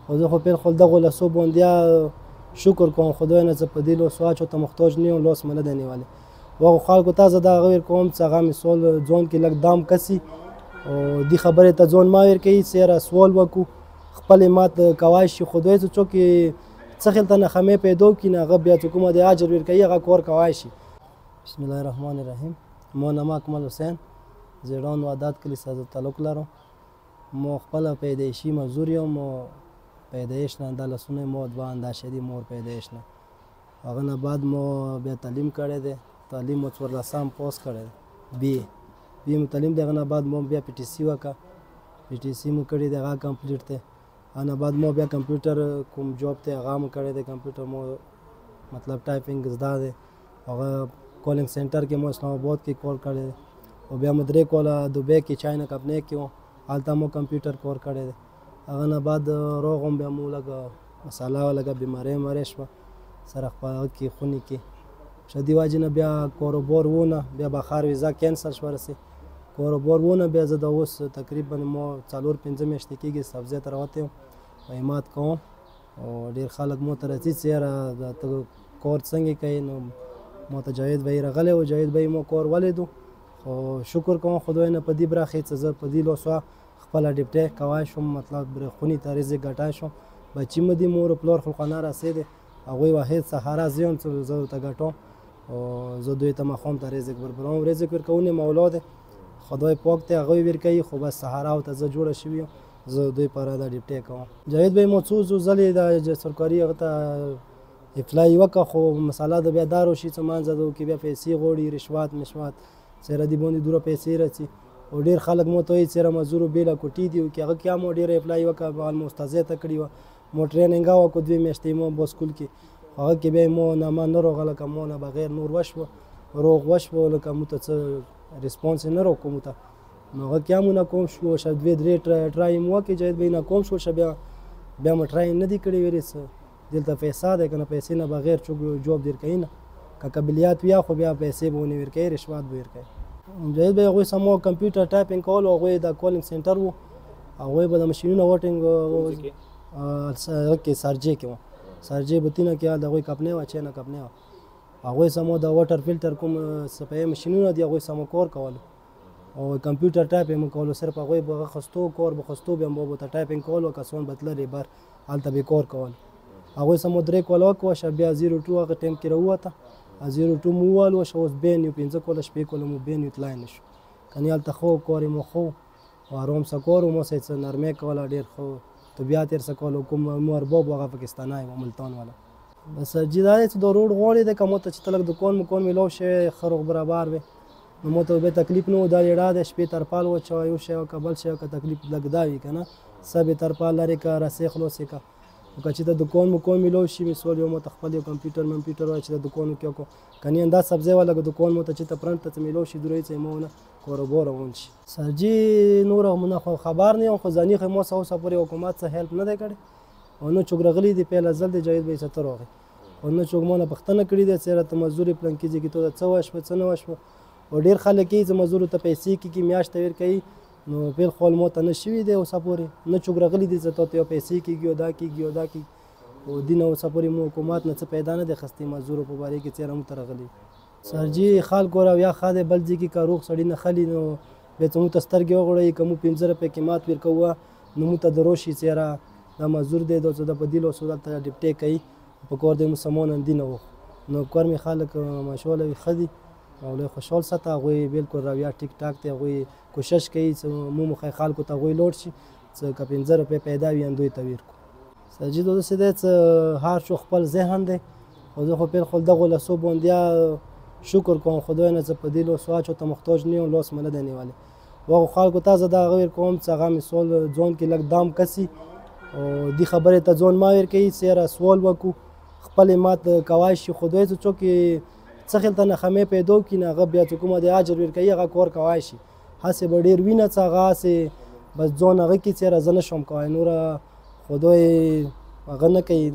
خو زه خو بالکل دغو لسو بوندیا شکر کوم خدای نه زه په دې لوسو اچو ته محتاج نه یم لوس مې نه دی نیولی وهغو خلکو ته زه دا ویل کوم چې هغه مثال ځان کې لږ دام کسي او دې خبرې ته ځان ما ورکوي چې یاره سوال وکړو خپلې مات کوای شي خدای چې څوک څه خلته نښمې پیدا کړي نه هغه بیا چې کومه د اجر ورکوي هغه کار کوای شي بسم الله الرحمن الرحیم ما نام اکمل حسین زیړان وعداد کلي سره تعلق لرم ما خپله پیدایشي مزدور یم و پیدایش نه دا لسونه ما دوه اندازه دي مور پیدایش نه هغه نه بعد ما بیا تعلیم کړی دی تعلیم مو 14 پاس کړی دی بی مو تعلیم دی هغه نه بعد ما بیا پی ټي سي وکړه پی ټي سي مو کړی دی هغه کمپلیټ دی هغه نه بعد ما بیا کمپیوټر کوم جاب دی هغه مو کړی دی کمپیوټر مو مطلب ټایپینګ زده دی هغه کالینګ سینټر کې مو اسلام آباد کې کال کړی دی او بیا مو 3 کاله دوبۍ کې چاینا کمپنۍ کې وم هلته مو کمپیوټر کار کړی دی هغه نه بعد روغ هم بیا مو لږه مساله لږه بیمارۍ شوه سره خپل هغه کې خونې کې شدي واجې نه بیا کاروبار ونه بیا بخار ویزا کینسل شوه رسې کاروبار ونه بیا زه د اوس تقریبا ما 4-5 میاشتې کېږي سبزۍ ته راوتی یم قیمات کوم او ډېر خلک مو ته راځي چې یاره ته کار څنګه کوي نو ما ته جاوید بهي راغلی و جاوید بهي ما کار ولیدو خو شکر کوم خدای نه په دې برخې چې زه په دې لوسوه خپله ډیپټۍ کوای شم مطلب خونې ته رزق ګټای شم بچي مې دي مور پلار خو خانه رسېدی هغوی واحد سهاره زه یم چې زه ورته ګټم او زه دوی ته ماښام ته رزق برابروم رزق ورکونې مولا دی خدای پاک دی هغوی ورکوي خو بس سهاره او ته زه جوړه شوي یم زه دوی پاره دا ډیپټۍ کوم جاوید بهي ما څو ځلې د سرکاري هغه ته اپلای وکړه خو مساله د بیا دا روشي چې منځه ده کې بیا پیسې غواړي رشوت مشوت چېرې دې باندې دوره پیسې راځي او ډېر خلک مو ته وایي چېرې مزدورو بېله کوټې دي چې هغه کې هم مو ډېره اپلای وکړه المستضع ته کړې وه مو ټریننګ وکړو 2 میاشتې مو په سکول کې هغه کې بیا مو نامه نه راغله لکه مو نه بغیر نور وشوه روغ وشوه لکه مو ته څه ریسپانس یې نه راکړو مو ته نو هغه کې هم مو ناکام شو شاید 2-3 ټرای مو وکړې جاید بهي ناکام شو بیا مو ټرای نه دي کړی ویلې څه دلته پیسه دی که نه پیسې نه بغیر څوک جاب درکوي نه که قابلیت وي خو بیا پیسې به ونه ورکوي رشوت به ورکوي جاید بهي هغوی سمو کمپیوټر ټایپینګ کول او هغوی د کالینګ سینټر و هغوی به د مشینونه وټینګ هغه کې سارجې کې وه سارجې بتینه کې د هغوی کمپنۍ وه چینه کمپنۍ وه هغوی سمو د واټر فلټر کوم صفایي مشینونه دي هغوی سمو کار کولو او کمپیوټر ټایپینګ مو کولو صرف هغوی به خستو کار به خستو بیا مو به ته ټایپینګ کولو کسان به تللې بر هلته به کار کول هغوی سمو 3 کاله وکړه بیا 02 هغه ټایم کې راووته 02 مو ووالو اوس بین یو 5 کاله 6 کاله مو بین یو تلای نه شو کنې هلته خو کار مو خو آرام سه کار مو سه څه نرمۍ کوله ډېر ښه طبیعت یې څه کولو کوم مو ارباب هغه پاکستانی و ملتان والا بس جي دا دی چې د روډ غواړي دی که مو ته چې ته لږ دکان میلاو شي ښه روغ برابر وي نو مو ته بیا تکلیف نه و دا لیړه دی شپې ترپال وچوه یو شی وکړه بل شی وکړه تکلیف لږ دا وي که نه څه به ترپال لرې که رسۍ خلاصې که که چې د دکان میلاو شي مثال یو مو ته خپل یو کمپیوټر وایي چې د دکان کې وکړو کنې دا سبزۍ والا که دکان مو ته چې ته پرنټ ته میلاو شي دوی څه مو نه کاروبار روان شي سرجي نور مو خو خبر نه یم خو ځاني خو مو اوسه پورې حکومت څه هیلپ نه دی کړی او نه څوک راغلی دی پهله ځل دی جاوید بهي څه ته راغی او نه څوک مونه پوښتنه کړې ده چېرې ته مزدوري پلانکي ځای کې ته څه وشوه څه نه وشوه او ډېر خلک یې چې مزدورو ته پیسې کېږي میاشت ته ورکوي نو بالخال ما ته نه شوي دی اوسه پورې نه څوک راغلی دی چې تا ته یو پیسې کېږي او دا کېږي او دا کېږي او دې نه اوسه پورې مو حکومت نه څه پیدا نه دی اخیستی مزدورو په باره کې چېرې موږ ته راغلي سرجي خلکو راویا ښه دی بل ځای کې که روغ سړي نه خلي نو بیا چې موږ ته سترګې وغوړوي که موږ 15 روپۍ قیمت ورکوو نو موږ ته دروش شي چېرې دا مزدور دی دا چې د په دې لوسو دلته ډیپټۍ کوي په کار دی مو سامان اندي نه وخ نو کار مې خلک ماشاءالله وي ښه دي او لوی خوشحال ساته هغوی بالکل رویه ټیک ټاک دی هغوی کوشش کوي چې مو مخې خلکو ته هغوی لوړ شي چې که 15 روپۍ پیدا وي دوی ته ورکړو سجید داسې دی چې هر څوک خپل ذهن دی خو زه خو بالکل دغو لسو بوندیا شکر کوم خدای نه چې په دې لوسو اچو ته محتاج نه یم لوس مې نه دی نیولی هغو خلکو ته زه دا هغه ورکوم چې هغه مثال ځان کې لږ دام کسي او دې خبرې ته ځان ما ورکوي چې یاره سوال وکړو خپلې مات کوای شي خدای چې څوک څه خلته نښمې پیدا کړي نه هغه بیا چې کومه د اجر ورکوي هغه کار کوای شي هسې به ډېر وي نه څه هغه هسې بس ځان هغه کې چې یاره زه نه شم کوی نوره خدای هغه نه کوي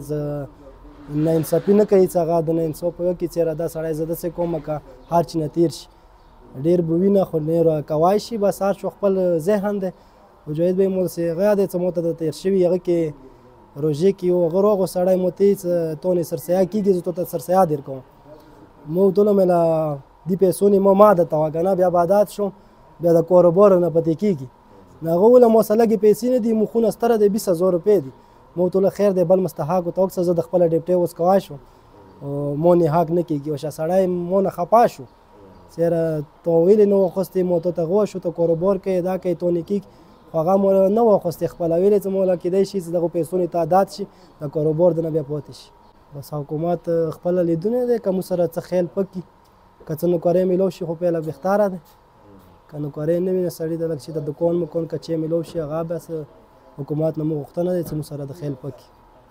ناانصافي نه کوي چې هغه د ناانصاف په یو کې چې یاره دا سړی زه داسې کوم که هر چي نه تېر شي ډېر به وي نه خو نور کوای شي بس هر څوک خپل ذهن دی مجاهد بهي مو داسې هغه دی چې ما ته د تېر شوي هغه کې روژې کې یو هغه روغ سړی مو ته تونې سرسایه کېږي زه ته سرسایه در کوم مو ټوله مې له دې پیسو نه مو ما درته وکنه بیا به عادت شم بیا د کاروبار نه پاتې کېږي نو هغه ویله مو سره لږې پیسې نه دي مو خونه ستره دی 20,000 روپۍ دي مو ټوله خیر دی بل مستحق ورته وکړه زه د خپله ډیپټۍ اوس کوای شم مو نه حق نه کېږي او سړی مو نه خفه شو چېرې ته ویلې نه واخیستې مو ته غوا شو ته کاروبار کوې دا کوې تو نه کېږي خو هغه مو نه واخیستې خپله ویلې چې مو له کېدی شي چې دغو پیسو نه ته عادت شي د کاروبار د نه بیا پاتې شي بس حکومت خپله لیدونی دی که موږ سره څه خیال پکې که څه نوکرۍ میلاو شي خو پیله بهتره دی که نوکرۍ نه وي نو سړي ته لږ چې د دوکان مکان که چی میلاو شي هغه بس حکومت نه موږ غوښتنه دی چې موږ سره د خیال پکې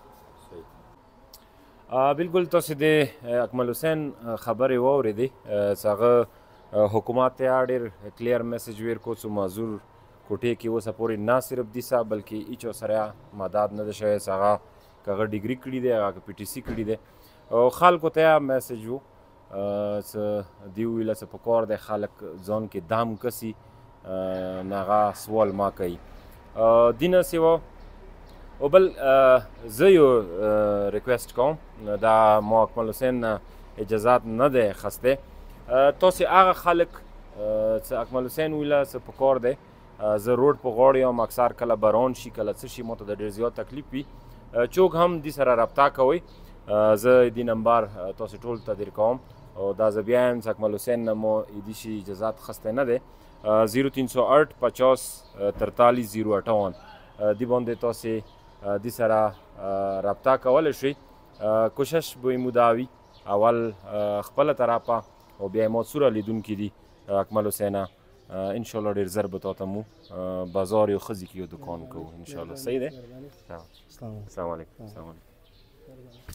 بالکل تاسو د اکمل حسین خبرې واورېدې چې هغه حکومت ته ډېر کلیر میسج ورکړو چې معذور کوټې کې اوسه پورې نه صرف دي صاحب بلکې هیچ سره مدد نه ده شوی چې هغه که هغه ډیګري کړي دی هغه که پی ټي سي کړي دی او خلکو ته میسج و چې دوی وویله چې پکار دی خلک ځان کې دام کسي نو هغه سوال ما کوي دې نه سوا او بل زه یو ریکویسټ کوم دا ما اکمل حسین نه اجازات نه دی اخیستی تاسې هغه خلک چې اکمل حسین ویله چې پکار دی زه روډ په غاړه یم اکثر کله باران شي کله څه شي ماته د ډېر زیات تکلیف وي څوک هم دې سره رابطه کوئ زه دې نمبر تاسې ټول ته در کوم او دا زه بیا یم چې اکمل حسین نه مو دې شي اجازات اخیستی نه دی 0308 50 43 058 دې باندې تاسې دې سره رابطه کولی شئ کوشش به مو دا وي اول خپله طرفه او بیا یې ماسوره لیدونکي دي اکمل حسینه انشاءالله ډېر ژر به تاته مو بازار یو ښځې کې یو دوکان کوو انشاءالله صحیح دی السلام علیکم